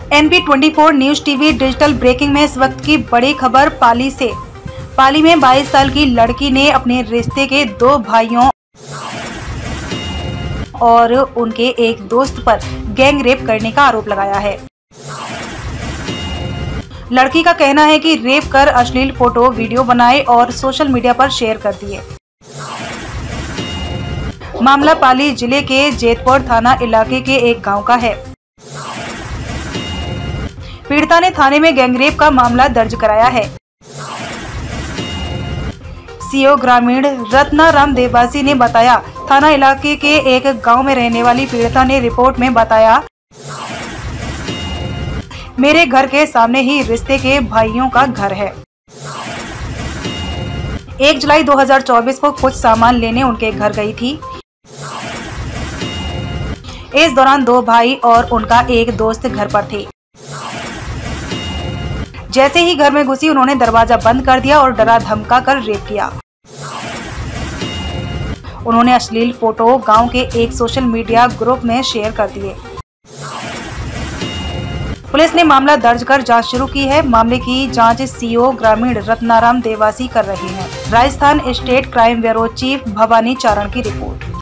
NP24 news TV digital breaking में इस वक्त की बड़ी खबर पाली से। पाली में 22 साल की लड़की ने अपने रिश्ते के 2 भाइयों और उनके एक दोस्त पर गैंग रेप करने का आरोप लगाया है। लड़की का कहना है कि रेप कर अश्लील फोटो वीडियो बनाए और सोशल मीडिया पर शेयर कर दिए। मामला पाली जिले के जेतपुर थाना इलाके के एक गांव का है। पीड़िता ने थाने में गैंगरेप का मामला दर्ज कराया है। सीओ ग्रामीण रत्नाराम देवासी ने बताया, थाना इलाके के एक गांव में रहने वाली पीड़िता ने रिपोर्ट में बताया, मेरे घर के सामने ही रिश्ते के भाइयों का घर है। 1 जुलाई 2024 को कुछ सामान लेने उनके घर गई थी। इस दौरान 2 भाई और उनका एक दोस्त घर पर थे। जैसे ही घर में घुसी उन्होंने दरवाजा बंद कर दिया और डरा धमका कर रेप किया। उन्होंने अश्लील फोटो गांव के एक सोशल मीडिया ग्रुप में शेयर कर दिए। पुलिस ने मामला दर्ज कर जांच शुरू की है। मामले की जांच सीओ ग्रामीण रत्नाराम देवासी कर रहे हैं। Rajasthan state crime bureau chief Bhawani Charan की रिपोर्ट।